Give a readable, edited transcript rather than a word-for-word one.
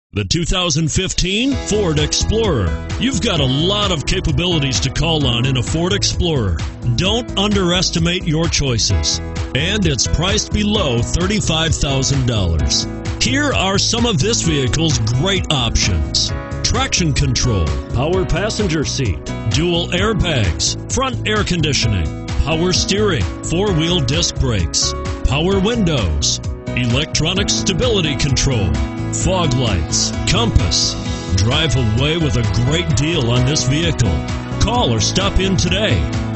The 2015 Ford Explorer. You've got a lot of capabilities to call on in a Ford Explorer. Don't underestimate your choices. And it's priced below $35,000. Here are some of this vehicle's great options: traction control, power passenger seat, dual airbags, front air conditioning, power steering, four-wheel disc brakes, power windows, electronic stability control, fog lights, compass. Drive away with a great deal on this vehicle. Call or stop in today.